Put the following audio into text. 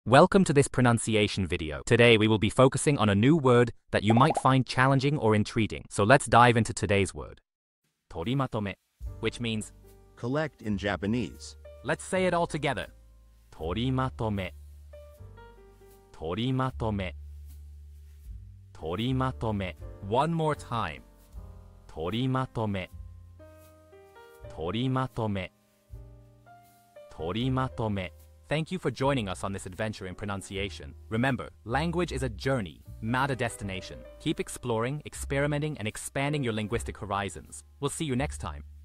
Welcome to this pronunciation video. Today we will be focusing on a new word that you might find challenging or intriguing. So let's dive into today's word. 取りまとめ, which means collect in Japanese. Let's say it all together. 取りまとめ. 取りまとめ. 取りまとめ. One more time. 取りまとめ. 取りまとめ. 取りまとめ. Thank you for joining us on this adventure in pronunciation. Remember, language is a journey, not a destination. Keep exploring, experimenting, and expanding your linguistic horizons. We'll see you next time.